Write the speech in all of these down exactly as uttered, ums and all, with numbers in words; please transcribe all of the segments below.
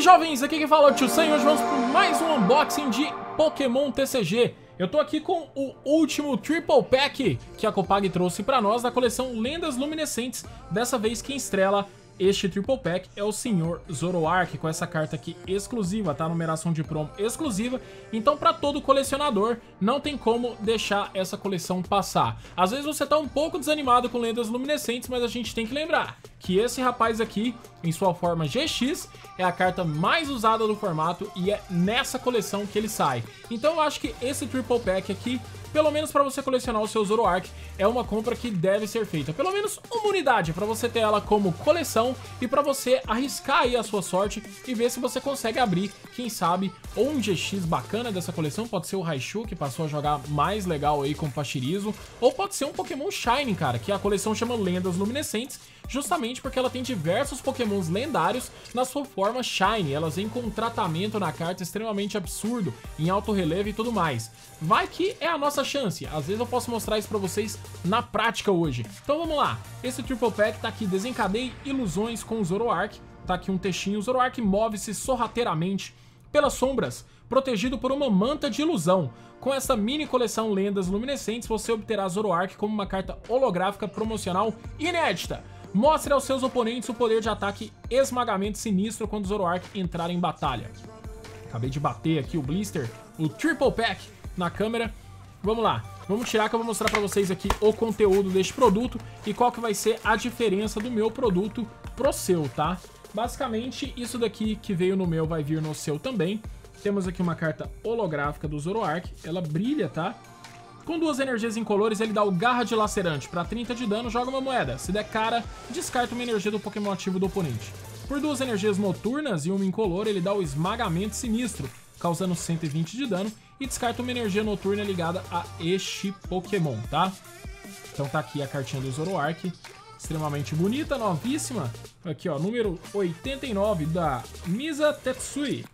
jovens, aqui quem fala é o Tio Sam e hoje vamos para mais um unboxing de Pokémon T C G. Eu tô aqui com o último Triple Pack que a Copag trouxe para nós da coleção Lendas Luminescentes. Dessa vez quem estrela este Triple Pack é o senhor Zoroark, com essa carta aqui exclusiva, tá? Numeração de promo exclusiva. Então para todo colecionador não tem como deixar essa coleção passar. Às vezes você tá um pouco desanimado com Lendas Luminescentes, mas a gente tem que lembrar que esse rapaz aqui, em sua forma G X, é a carta mais usada do formato e é nessa coleção que ele sai. Então eu acho que esse Triple Pack aqui, pelo menos para você colecionar o seu Zoroark, é uma compra que deve ser feita. Pelo menos uma unidade, para você ter ela como coleção e para você arriscar aí a sua sorte e ver se você consegue abrir, quem sabe, ou um G X bacana dessa coleção. Pode ser o Raichu, que passou a jogar mais legal aí com o Pachirisu, ou pode ser um Pokémon Shiny, cara, que a coleção chama Lendas Luminescentes, justamente porque ela tem diversos Pokémons lendários na sua forma Shiny. Elas vêm com um tratamento na carta extremamente absurdo, em alto relevo e tudo mais. Vai que é a nossa chance, às vezes eu posso mostrar isso pra vocês na prática hoje. Então vamos lá, esse Triple Pack tá aqui, desencadeie ilusões com o Zoroark. Tá aqui um textinho, o Zoroark move-se sorrateiramente pelas sombras, protegido por uma manta de ilusão. Com essa mini coleção Lendas Luminescentes, você obterá Zoroark como uma carta holográfica promocional inédita. Mostre aos seus oponentes o poder de ataque esmagamento sinistro quando o Zoroark entrar em batalha. Acabei de bater aqui o blister, o Triple Pack, na câmera. Vamos lá, vamos tirar que eu vou mostrar pra vocês aqui o conteúdo deste produto e qual que vai ser a diferença do meu produto pro seu, tá? Basicamente, isso daqui que veio no meu vai vir no seu também. Temos aqui uma carta holográfica do Zoroark, ela brilha, tá? Com duas energias incolores, ele dá o Garra de Lacerante. Para trinta de dano, joga uma moeda. Se der cara, descarta uma energia do Pokémon ativo do oponente. Por duas energias noturnas e uma incolor, ele dá o Esmagamento Sinistro, causando cento e vinte de dano. E descarta uma energia noturna ligada a este Pokémon, tá? Então tá aqui a cartinha do Zoroark. Extremamente bonita, novíssima. Aqui, ó, número oitenta e nove da Misa Tetsui.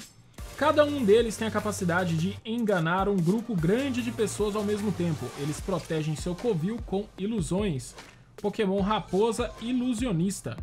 Cada um deles tem a capacidade de enganar um grupo grande de pessoas ao mesmo tempo. Eles protegem seu covil com ilusões. Pokémon Raposa Ilusionista.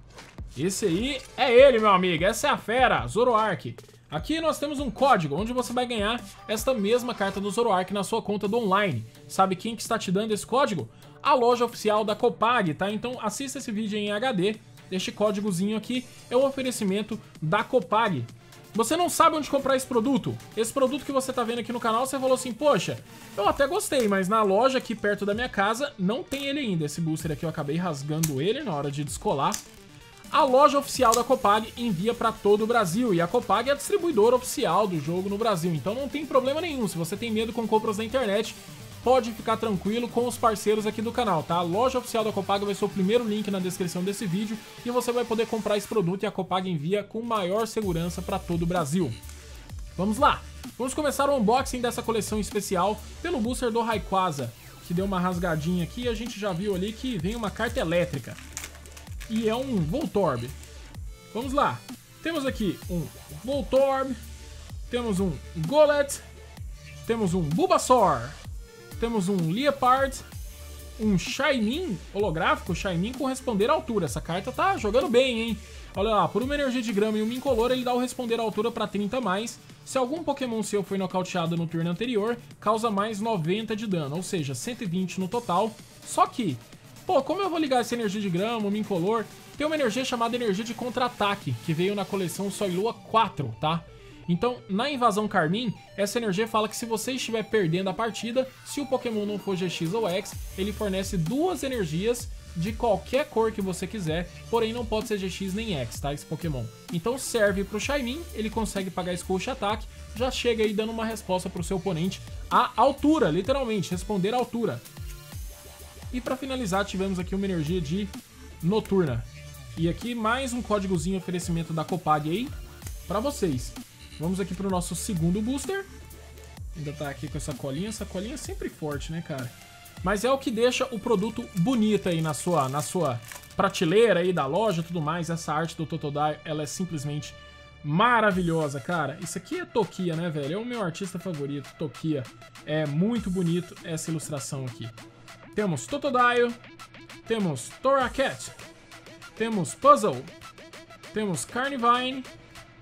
Esse aí é ele, meu amigo. Essa é a fera, Zoroark. Aqui nós temos um código onde você vai ganhar esta mesma carta do Zoroark na sua conta do online. Sabe quem que está te dando esse código? A loja oficial da Copag, tá? Então assista esse vídeo em H D. Este códigozinho aqui é um oferecimento da Copag. Você não sabe onde comprar esse produto? Esse produto que você tá vendo aqui no canal, você falou assim, poxa, eu até gostei, mas na loja aqui perto da minha casa não tem ele ainda. Esse booster aqui eu acabei rasgando ele na hora de descolar. A loja oficial da Copag envia para todo o Brasil e a Copag é a distribuidora oficial do jogo no Brasil, então não tem problema nenhum. Se você tem medo com compras na internet, pode ficar tranquilo com os parceiros aqui do canal, tá? A loja oficial da Copag vai ser o primeiro link na descrição desse vídeo e você vai poder comprar esse produto e a Copag envia com maior segurança para todo o Brasil. Vamos lá! Vamos começar o unboxing dessa coleção especial pelo booster do Rayquaza, que deu uma rasgadinha aqui e a gente já viu ali que vem uma carta elétrica. E é um Voltorb. Vamos lá! Temos aqui um Voltorb, temos um Golett, temos um Bulbasaur, temos um Liepard, um Shaymin holográfico, Shaymin com responder à altura. Essa carta tá jogando bem, hein? Olha lá, por uma energia de grama e uma incolor, ele dá o responder à altura para trinta mais. Se algum Pokémon seu foi nocauteado no turno anterior, causa mais noventa de dano, ou seja, cento e vinte no total. Só que, pô, como eu vou ligar essa energia de grama, uma incolor? Tem uma energia chamada energia de contra-ataque, que veio na coleção Soilua quatro, tá? Então, na invasão Carmim, essa energia fala que se você estiver perdendo a partida, se o Pokémon não for G X ou X, ele fornece duas energias de qualquer cor que você quiser, porém não pode ser G X nem X, tá, esse Pokémon. Então serve pro Shaymin, ele consegue pagar esse Coach Attack, já chega aí dando uma resposta pro seu oponente à altura, literalmente, responder à altura. E para finalizar, tivemos aqui uma energia de Noturna. E aqui mais um códigozinho oferecimento da Copag aí para vocês. Vamos aqui para o nosso segundo booster. Ainda tá aqui com essa colinha. Essa colinha é sempre forte, né, cara? Mas é o que deixa o produto bonito aí na sua, na sua prateleira aí da loja e tudo mais. Essa arte do Totodile, ela é simplesmente maravilhosa, cara. Isso aqui é Tokia, né, velho? É o meu artista favorito, Tokia. É muito bonito essa ilustração aqui. Temos Totodile, temos Torracat, temos Puzzle, temos Carnivine,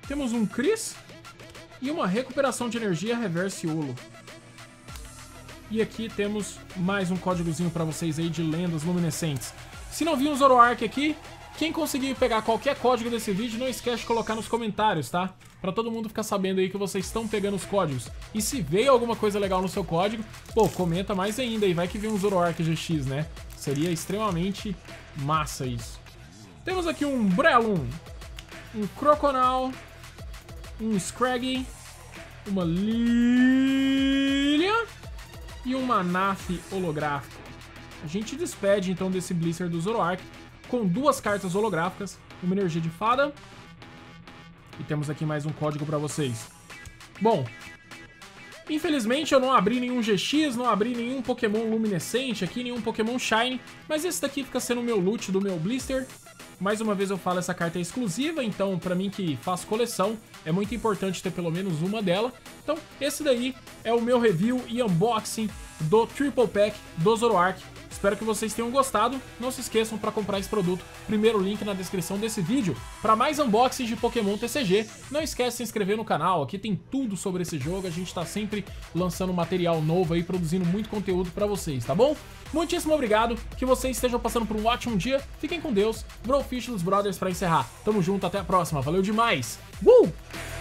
Temos um Chris e uma recuperação de energia reverse Ulo. E aqui temos mais um códigozinho pra vocês aí de lendas luminescentes. Se não viu um Zoroark aqui, quem conseguir pegar qualquer código desse vídeo, não esquece de colocar nos comentários, tá? Pra todo mundo ficar sabendo aí que vocês estão pegando os códigos. E se veio alguma coisa legal no seu código, pô, comenta mais ainda aí, vai que vem um Zoroark G X, né? Seria extremamente massa isso. Temos aqui um Breloom, um Croconaw, um Scraggy, uma Lilia e um Manaph holográfico. A gente despede então desse Blister do Zoroark com duas cartas holográficas, uma energia de fada e temos aqui mais um código pra vocês. Bom, infelizmente eu não abri nenhum G X, não abri nenhum Pokémon luminescente aqui, nenhum Pokémon Shine, mas esse daqui fica sendo o meu loot do meu Blister. Mais uma vez eu falo, essa carta é exclusiva, então pra mim que faço coleção, é muito importante ter pelo menos uma dela. Então esse daí é o meu review e unboxing do Triple Pack do Zoroark. Espero que vocês tenham gostado. Não se esqueçam para comprar esse produto. Primeiro link na descrição desse vídeo. Para mais unboxings de Pokémon T C G, não esquece de se inscrever no canal. Aqui tem tudo sobre esse jogo. A gente está sempre lançando material novo aí, produzindo muito conteúdo para vocês, tá bom? Muitíssimo obrigado. Que vocês estejam passando por um ótimo dia. Fiquem com Deus. Brofishlos Brothers para encerrar. Tamo junto, até a próxima. Valeu demais. Uh!